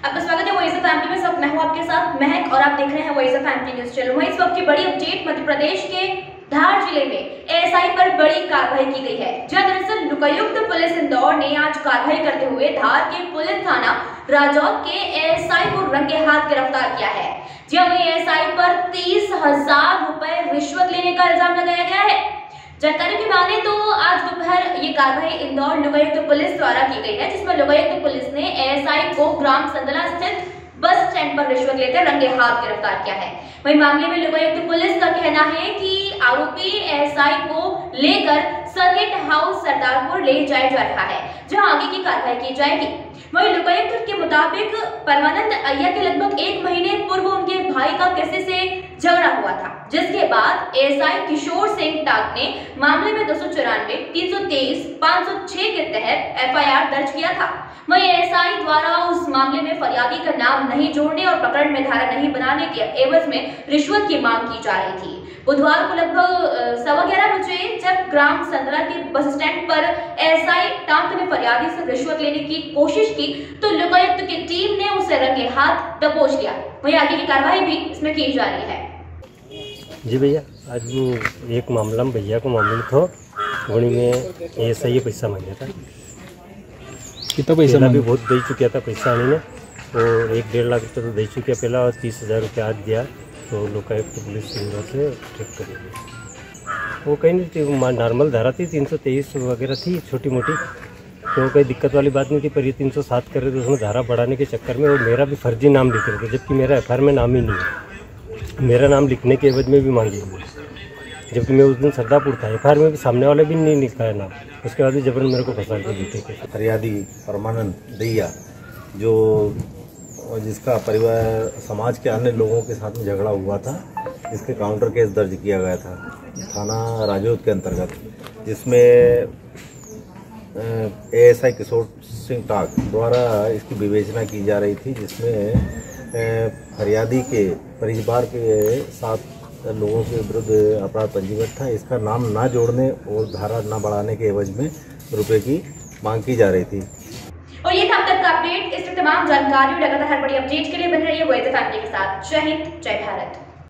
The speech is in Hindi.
आपका स्वागत है वॉइस ऑफ फैमिली में। सब मैं हूं आपके साथ महक और आप देख रहे हैं voice of family news channel. वहीं इस वक्त की बड़ी अपडेट, मध्य प्रदेश के धार जिले में एएसआई पर बड़ी कार्रवाई की गई है। जहां दरअसल लोकायुक्त पुलिस इंदौर ने आज कार्रवाई करते हुए धार के पुलिस थाना राजौर के एएसआई को रंगे हाथ गिरफ्तार किया है। जहां वहीं एएसआई पर 30,000 रुपए रिश्वत लेने का इल्जाम लगाया गया है। जानकारी की माने तो आज दोपहर ये कार्रवाई इंदौर लोकायुक्त पुलिस द्वारा की गई है, जिसमें लोकायुक्त पुलिस ने एएसआई को ग्राम संदला स्थित बस स्टैंड पर रिश्वत लेते रंगे हाथ गिरफ्तार किया है। वहीं मामले में लोकायुक्त पुलिस का कहना है कि आरोपी एएसआई को लेकर सर्किट हाउस सरदारपुर ले जाया जा रहा है, जहां आगे की कार्रवाई की जाएगी। वहीं लोकायुक्त के मुताबिक परमानंद अय्या के लगभग 1 महीने पूर्व उनके भाई का किसी से झगड़ा हुआ था, जिसके बाद एएसआई किशोर सिंह टाक ने मामले में 294, 323, 506 के तहत एफआईआर दर्ज किया था। वहीं एएसआई द्वारा उस मामले में फरियादी का नाम नहीं जोड़ने और प्रकरण में धारा नहीं बनाने के एवज में रिश्वत की मांग की जा रही थी। बुधवार को लगभग 11:15 बजे जब ग्राम संदला के बस स्टैंड पर एएसआई टाक ने फरियादी से रिश्वत लेने की कोशिश की तो लोकायुक्त की टीम ने उसे रंगे हाथ दबोच लिया। वहीं आगे की कार्रवाई भी इसमें की जा रही है। जी भैया, आज वो एक मामला में भैया को मामले में था, वही में एएसआई पैसा मांगा था। कितना पैसा भी बहुत दे चुका था पैसा आने में, और 1-1.5 लाख रुपये तो दे चुके पहला, और 30,000 रुपये आज दिया। तो लोकायुक्त पुलिस इंदौर से ट्रेक करेगी। वो कहीं नहीं, नॉर्मल धारा थी 323 वगैरह थी छोटी मोटी, तो कोई दिक्कत वाली बात नहीं थी। पर ये 307 कर रहे थे, उसमें धारा बढ़ाने के चक्कर में, और मेरा भी फर्जी नाम लिख रहे थे, जबकि मेरा एफआईआर में नाम ही नहीं है। मेरा नाम लिखने के एवज में भी मांगी हुई, जबकि मैं उस दिन सरदापुर था। एफआईआर में भी सामने वाले भी नहीं लिखा है नाम। उसके बाद भी जबरन मेरे को फंसा के जीते के। फरियादी परमानंद दैया, जो जिसका परिवार समाज के अन्य लोगों के साथ में झगड़ा हुआ था, इसके काउंटर केस दर्ज किया गया था थाना राजौर के अंतर्गत, जिसमें एएसआई किशोर सिंह टाक द्वारा इसकी विवेचना की जा रही थी, जिसमें फरियादी के परिवार के 7 लोगों के विरुद्ध अपराध पंजीबद्ध था। इसका नाम ना जोड़ने और धारा ना बढ़ाने के एवज में रुपए की मांग की जा रही थी। और ये था अब तक का अपडेट। इस तमाम जानकारी और लगातार बड़ी अपडेट के लिए बने रहिए वॉइस ऑफ फैमिली के साथ। जय हिंद, जय भारत।